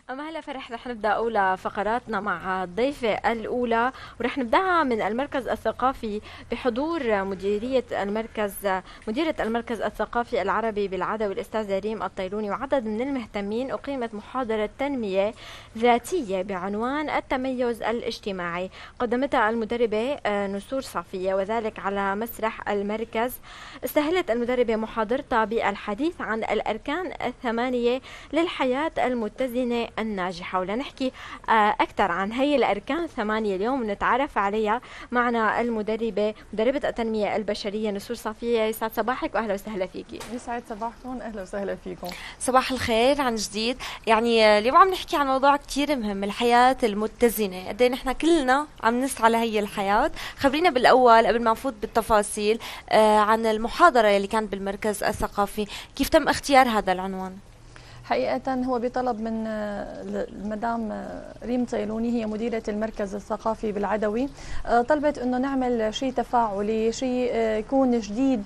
أما هلا فرح رح نبدأ أولى فقراتنا مع الضيفة الأولى، ورح نبدأها من المركز الثقافي بحضور مديرة المركز الثقافي العربي بالعدوي الأستاذة ريم الطيلوني وعدد من المهتمين. أقيمت محاضرة تنمية ذاتية بعنوان التميز الاجتماعي، قدمتها المدربة نسور صافية وذلك على مسرح المركز. استهلت المدربة محاضرتها بالحديث عن الأركان الثمانية للحياة المتزنة الناجحة، ولنحكي أكثر عن هي الأركان الثمانية اليوم نتعرف عليها معنا مدربة التنمية البشرية نسور صافية. يسعد صباحك وأهلا وسهلا فيكي. يسعد صباحكم، أهلا وسهلا فيكم. صباح الخير عن جديد. يعني اليوم عم نحكي عن موضوع كتير مهم، الحياة المتزنة. قد ايه نحن كلنا عم نسعى لهي الحياة. خبرينا بالأول قبل ما نفوت بالتفاصيل عن المحاضرة اللي كانت بالمركز الثقافي، كيف تم اختيار هذا العنوان؟ حقيقة هو بطلب من المدام ريم طيلوني، هي مديرة المركز الثقافي بالعدوي. طلبت انه نعمل شيء تفاعلي، شيء يكون جديد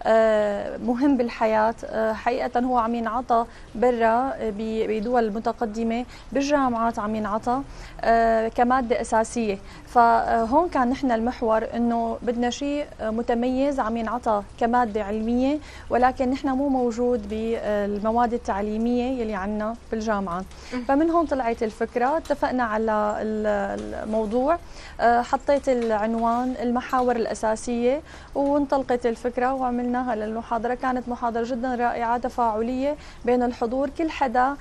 مهم بالحياة. حقيقة هو عم ينعطى برا بدول متقدمة، بالجامعات عم ينعطى كمادة أساسية. فهون كان نحن المحور انه بدنا شيء متميز عم ينعطى كمادة علمية، ولكن نحن مو موجود بالمواد التعليمية يلي عنا بالجامعة. فمن هون طلعت الفكرة، اتفقنا على الموضوع، حطيت العنوان المحاور الأساسية وانطلقت الفكرة وعملناها للمحاضرة. كانت محاضرة جدا رائعة تفاعلية بين الحضور، كل حدا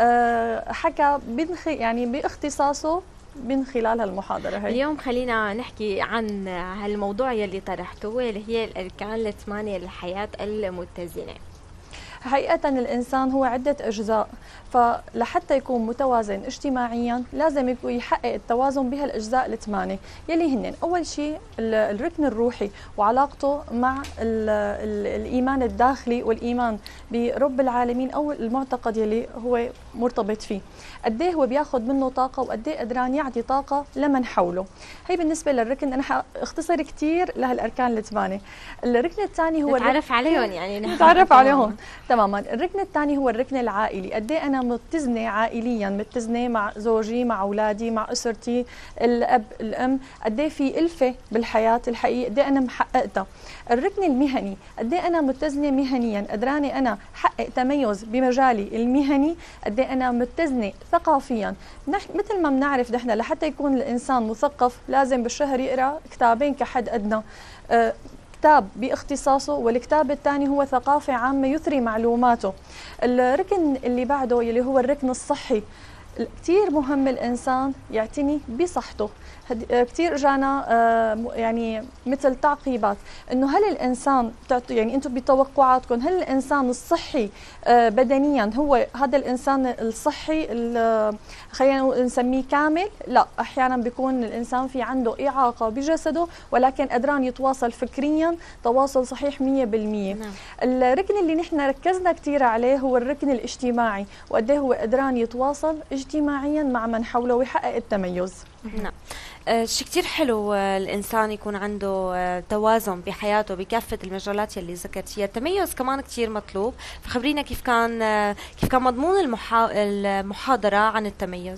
حكى يعني باختصاصه من خلال هالمحاضرة هي. اليوم خلينا نحكي عن هالموضوع يلي طرحته اللي هي الأركان الثمانية للحياة المتزنة. حقيقة الإنسان هو عدة أجزاء، فلحتى يكون متوازن اجتماعيا لازم يكون يحقق التوازن بهالأجزاء الثمانية يلي هن أول شيء الركن الروحي وعلاقته مع الإيمان الداخلي والإيمان برب العالمين أو المعتقد يلي هو مرتبط فيه. قد ايه هو بياخذ منه طاقة وقد ايه قدران يعطي طاقة لمن حوله. هي بالنسبة للركن. أنا حاختصر كثير لهالأركان الثمانية. الركن الثاني هو نتعرف عليهم، يعني نتعرف عليهم تماما. الركن الثاني هو الركن العائلي. قد ايه انا متزنه عائليا، متزنه مع زوجي، مع اولادي، مع اسرتي، الاب الام، قد ايه في الفه بالحياه الحقيقيه، قد ايه انا محققتها. الركن المهني، قد ايه انا متزنه مهنيا، قدراني انا احقق تميز بمجالي المهني، قد ايه انا متزنه ثقافيا. مثل ما بنعرف نحن لحتى يكون الانسان مثقف لازم بالشهر يقرا كتابين كحد ادنى، كتاب باختصاصه والكتاب الثاني هو ثقافة عامة يثري معلوماته. الركن اللي بعده اللي هو الركن الصحي، كثير مهم الإنسان يعتني بصحته. كثير اجانا يعني مثل تعقيبات انه هل الانسان يعني انتم بتوقعاتكم هل الانسان الصحي بدنيا هو هذا الانسان الصحي خلينا نسميه كامل؟ لا، احيانا بيكون الانسان في عنده اعاقه بجسده ولكن قدران يتواصل فكريا تواصل صحيح 100%. نعم. الركن اللي نحن ركزنا كثير عليه هو الركن الاجتماعي، وقد ايه هو قدران يتواصل اجتماعيا مع من حوله ويحقق التميز. نعم. شيء كتير حلو الإنسان يكون عنده توازن بحياته بكافة المجالات يلي ذكرتيها. التميز كمان كتير مطلوب، فخبرينا كيف كان مضمون المحاضرة عن التميز.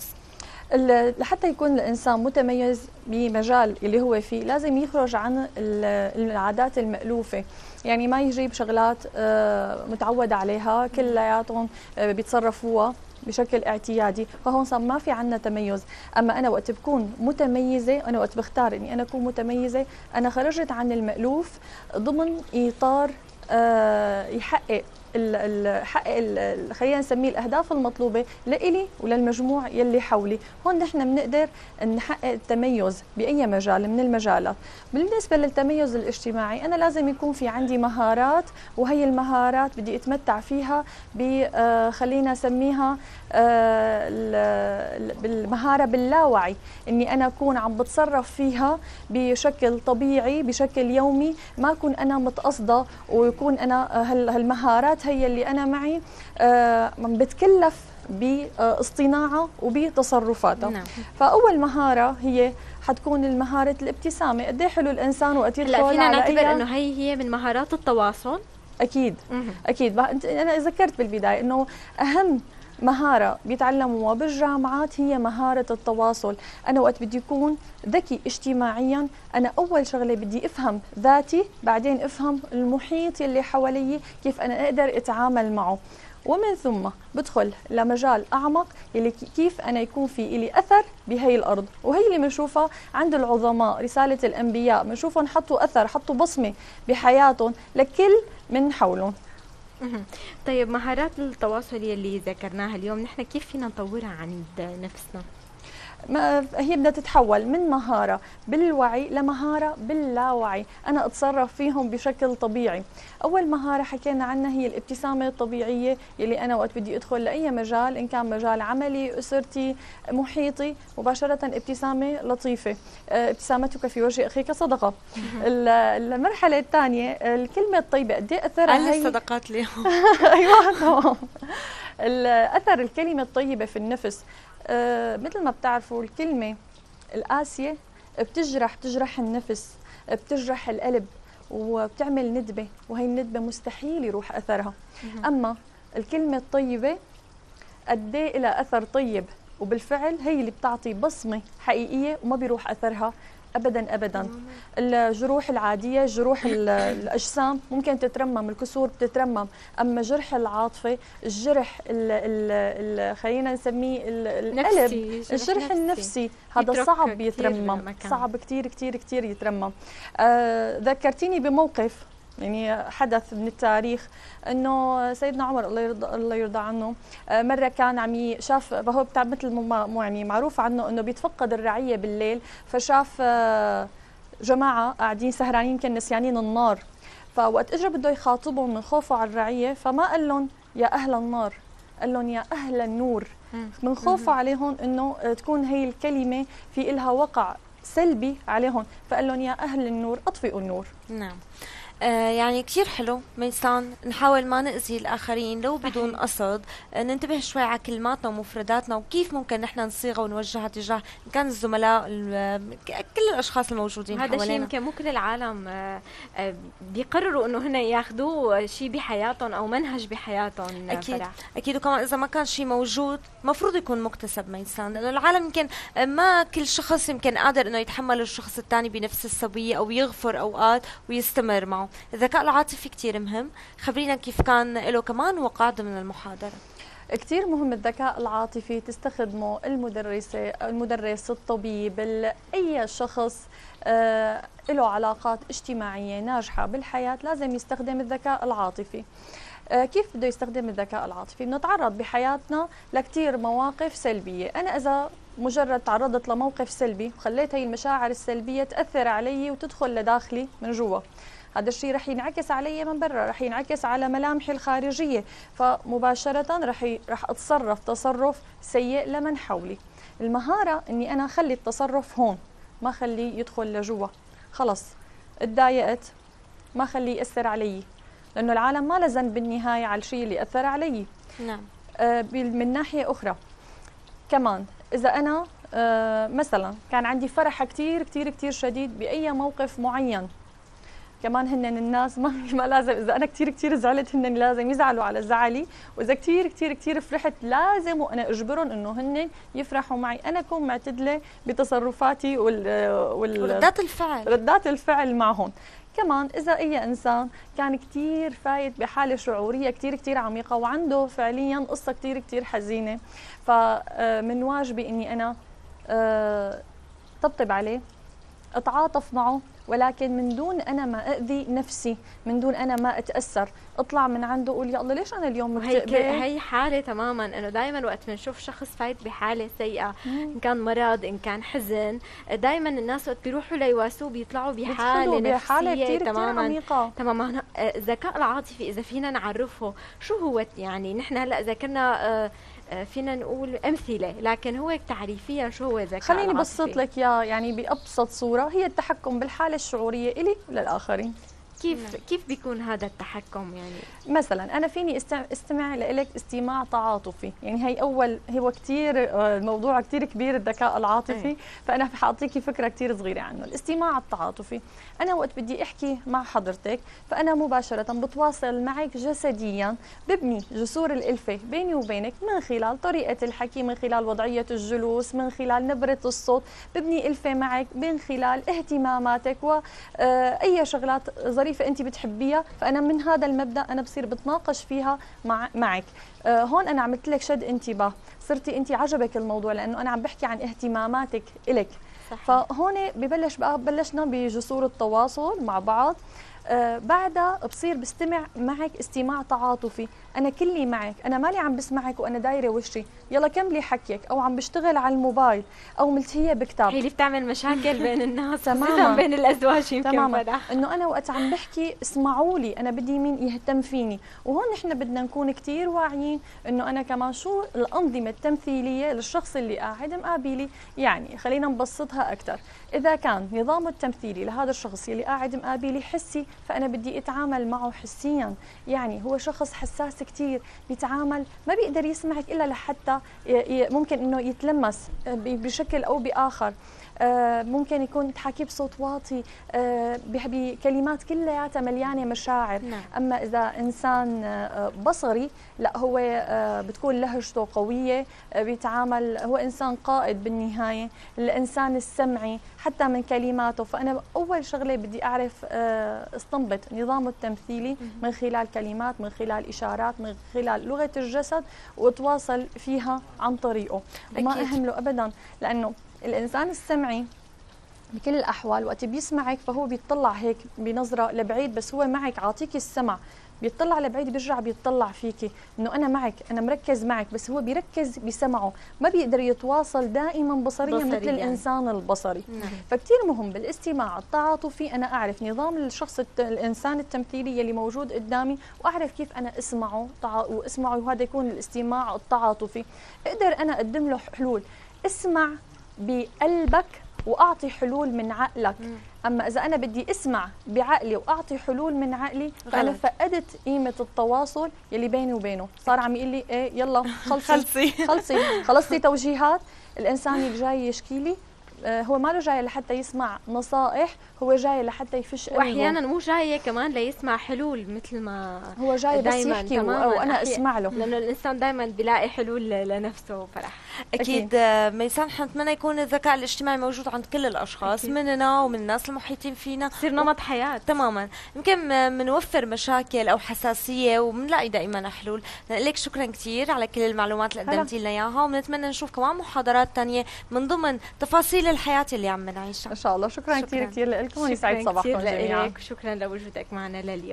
لحتى يكون الإنسان متميز بمجال اللي هو فيه لازم يخرج عن العادات المألوفة، يعني ما يجيب شغلات متعود عليها كلياتهم بيتصرفوها بشكل اعتيادي، فهون صار ما في عنا تميز. اما انا وقت بكون متميزه، انا وقت بختار اني انا اكون متميزه، انا خرجت عن المألوف ضمن اطار يحقق خلينا نسميه الاهداف المطلوبه لإلي وللمجموع يلي حولي. هون نحن بنقدر نحقق التميز باي مجال من المجالات. بالنسبه للتميز الاجتماعي، انا لازم يكون في عندي مهارات، وهي المهارات بدي اتمتع فيها خلينا نسميها بالمهاره باللاوعي، اني انا اكون عم بتصرف فيها بشكل طبيعي بشكل يومي، ما اكون انا متقصده، ويكون انا هالمهارات هي اللي انا معي بتكلف باصطناعها وبتصرفاتها. نعم. فاول مهاره هي حتكون المهاره الابتسامه. قد ايه حلو الانسان وقت يدخل على فينا نعتبر انه هي من مهارات التواصل. اكيد. اكيد. انا ذكرت بالبدايه انه اهم مهارة بيتعلموها بالجامعات هي مهارة التواصل. أنا وقت بدي يكون ذكي اجتماعيا، أنا أول شغلة بدي أفهم ذاتي، بعدين أفهم المحيط يلي حوالي كيف أنا أقدر أتعامل معه، ومن ثم بدخل لمجال أعمق يلي كيف أنا يكون في إلي أثر بهي الأرض. وهي اللي بنشوفها عند العظماء، رسالة الأنبياء بنشوفهم حطوا أثر، حطوا بصمة بحياتهم لكل من حولهم. طيب مهارات التواصل يلي ذكرناها اليوم نحن كيف فينا نطورها عند نفسنا؟ هي بدها تتحول من مهارة بالوعي لمهارة باللاوعي، أنا أتصرف فيهم بشكل طبيعي. أول مهارة حكينا عنها هي الابتسامة الطبيعية، يلي أنا وقت بدي أدخل لأي مجال، إن كان مجال عملي، أسرتي، محيطي، مباشرة ابتسامة لطيفة. ابتسامتك في وجه أخيك صدقة. المرحلة الثانية الكلمة الطيبة، قد إيه أثرها هي الصدقات اليوم. أيوة تمام. الأثر الكلمة الطيبة في النفس. مثل ما بتعرفوا الكلمة القاسية بتجرح النفس، بتجرح القلب، وبتعمل ندبة، وهي الندبة مستحيل يروح أثرها. أما الكلمة الطيبة قد ايه لها أثر طيب، وبالفعل هي اللي بتعطي بصمة حقيقية وما بيروح أثرها أبدا أبدا. الجروح العادية، جروح الأجسام ممكن تترمم، الكسور بتترمم، أما جرح العاطفة، الجرح خلينا نسميه القلب، الجرح النفسي هذا صعب يترمم، صعب كتير كتير كتير يترمم. ذكرتيني بموقف يعني حدث من التاريخ، انه سيدنا عمر الله يرضى عنه مره كان عم شاف، هو بتاع مثل ما يعني معروف عنه انه بيتفقد الرعيه بالليل، فشاف جماعه قاعدين سهرانين يمكن نسيانين النار، فوقت اجى بده يخاطبهم من خوفه على الرعيه فما قال لهم يا اهل النار، قال لهم يا اهل النور، من خوفه عليهم انه تكون هي الكلمه في إلها وقع سلبي عليهم، فقال لهم يا اهل النور اطفئوا النور. نعم. يعني كتير حلو ميسان نحاول ما نأذي الآخرين لو بدون قصد، ننتبه شوي على كلماتنا ومفرداتنا وكيف ممكن نحن نصيغها ونوجهها تجاه إن كان الزملاء، كل الأشخاص الموجودين هذا حوالينا. الشيء يمكن مو كل العالم بيقرروا إنه هن ياخذوه شيء بحياتهم أو منهج بحياتهم. أكيد أكيد، وكمان إذا ما كان شيء موجود مفروض يكون مكتسب ميسان، لأنه العالم يمكن ما كل شخص يمكن قادر إنه يتحمل الشخص الثاني بنفس السوية أو يغفر أوقات ويستمر معه. الذكاء العاطفي كتير مهم، خبرينا كيف كان له كمان وقع ضمن المحاضرة. كتير مهم الذكاء العاطفي تستخدمه المدرس، الطبيب، أي شخص له علاقات اجتماعية ناجحة بالحياة لازم يستخدم الذكاء العاطفي. كيف بده يستخدم الذكاء العاطفي؟ بنتعرض بحياتنا لكتير مواقف سلبية، أنا إذا مجرد تعرضت لموقف سلبي وخليت هي المشاعر السلبية تأثر علي وتدخل لداخلي من جوا، هذا الشيء رح ينعكس علي من برا، رح ينعكس على ملامحي الخارجية، فمباشرة رح أتصرف تصرف سيء لمن حولي. المهارة إني أنا أخلي التصرف هون، ما خليه يدخل لجوا، خلص اتضايقت ما خليه يأثر علي، لأنه العالم ما له ذنب بالنهاية على الشيء اللي أثر علي. نعم. من ناحية أخرى كمان إذا أنا مثلا كان عندي فرح كتير كتير كتير شديد بأي موقف معين، كمان هن الناس ما لازم، إذا أنا كتير كتير زعلت هن لازم يزعلوا على زعلي، وإذا كتير كتير كتير فرحت لازم وأنا أجبرهم إنه هن يفرحوا معي، أنا أكون معتدلة بتصرفاتي ردات الفعل معهم. كمان إذا أي إنسان كان كتير فايت بحالة شعورية كتير كتير عميقة وعنده فعليا قصة كتير كتير حزينة، فمن واجبي إني أنا طبطب عليه، أتعاطف معه، ولكن من دون أنا ما أذي نفسي، من دون أنا ما أتأثر، أطلع من عنده أقول يا الله ليش أنا اليوم مكتئبة. هي حالة تماما، إنه دائما وقت بنشوف شخص فايت بحالة سيئة، إن كان مرض إن كان حزن، دائما الناس وقت بيروحوا ليواسوه بيطلعوا بحالة نفسية كتير تماما عميقة. تماما. الذكاء العاطفي إذا فينا نعرفه شو هو، يعني نحن هلا ذكرنا فينا نقول أمثلة، لكن هو تعريفيا شو هو الذكاء العاطفي؟ خليني بسط لك يا يعني بأبسط صورة، هي التحكم بالحالة الشعورية إلي وللآخرين. كيف بيكون هذا التحكم يعني؟ مثلا انا فيني استمع لك استماع تعاطفي، يعني هو كثير الموضوع كثير كبير الذكاء العاطفي، فانا حاعطيكي فكره كثير صغيره عنه. الاستماع التعاطفي، انا وقت بدي احكي مع حضرتك فانا مباشره بتواصل معك جسديا، ببني جسور الالفه بيني وبينك من خلال طريقه الحكي، من خلال وضعيه الجلوس، من خلال نبره الصوت، ببني الفه معك من خلال اهتماماتك واي شغلات ظريفه انت بتحبيها. فانا من هذا المبدا انا بصير بتناقش فيها معك. هون انا عملت لك شد انتباه، صرتي انت عجبك الموضوع لانه انا عم بحكي عن اهتماماتك الك. فهون بلشنا بجسور التواصل مع بعض. بعدها بصير بستمع معك استماع تعاطفي، انا كلي معك، انا مالي عم بسمعك وانا دايره وشي، يلا كملي حكيك، او عم بشتغل على الموبايل، او ملتهيه بكتاب. هي اللي بتعمل مشاكل بين الناس تماما بين الازواج يمكن. تماما انه انا وقت عم بحكي اسمعوا لي، انا بدي مين يهتم فيني. وهون نحن بدنا نكون كثير واعيين انه انا كمان شو الانظمه التمثيليه للشخص اللي قاعد مقابلي. يعني خلينا نبسطها اكثر، اذا كان نظامه التمثيلي لهذا الشخص اللي قاعد مقابلي حسي، فانا بدي اتعامل معه حسيا. يعني هو شخص حساس كثير، بيتعامل ما بيقدر يسمعك الا لحتى ممكن انه يتلمس بشكل او باخر. ممكن يكون تحكي بصوت واطي، بكلمات كلياتها مليانه مشاعر. اما اذا انسان بصري لا، هو بتكون لهجته قويه، بيتعامل، هو انسان قائد بالنهايه. الانسان السمعي حتى من كلماته، فانا اول شغله بدي اعرف استنبط نظامه التمثيلي من خلال كلمات، من خلال اشارات، من خلال لغه الجسد، واتواصل فيها عن طريقه. وما اهمله ابدا، لانه الإنسان السمعي بكل الأحوال وقت بيسمعك فهو بيطلع هيك بنظرة لبعيد، بس هو معك عاطيكي السمع، بيطلع لبعيد بيرجع بيطلع فيكي انه انا معك، انا مركز معك، بس هو بيركز بسمعه، ما بيقدر يتواصل دائما بصريا مثل يعني الانسان البصري. فكتير مهم بالاستماع التعاطفي انا اعرف نظام الشخص الانسان التمثيلي اللي موجود قدامي، واعرف كيف انا اسمعه واسمعه، وهذا يكون الاستماع التعاطفي. اقدر انا اقدم له حلول. اسمع بقلبك واعطي حلول من عقلك. اما اذا انا بدي اسمع بعقلي واعطي حلول من عقلي، فانا فقدت قيمه التواصل يلي بيني وبينه. صار عم يقول لي ايه يلا خلصتي توجيهات. الانسان اللي جاي يشكي لي هو ما له جاي لحتى يسمع نصائح، هو جاي لحتى يفش قلبه، واحيانا مو جاي كمان ليسمع حلول مثل ما هو جاي بس يحكي وانا اسمع له، لانه الانسان دائما بيلاقي حلول لنفسه. فرح اكيد ميسان، نحن نتمنى يكون الذكاء الاجتماعي موجود عند كل الاشخاص، مننا ومن الناس المحيطين فينا، يصير نمط حياه. تماما، يمكن بنوفر مشاكل او حساسيه وبنلاقي دائما حلول. لك شكرا كثير على كل المعلومات اللي قدمتي لنا اياها، وبنتمنى نشوف كمان محاضرات ثانيه من ضمن تفاصيل الحياه اللي عم نعيشها ان شاء الله. شكرا كثير لكم، ويسعد صباحكم جميعا. شكرا لوجودك معنا لليوم.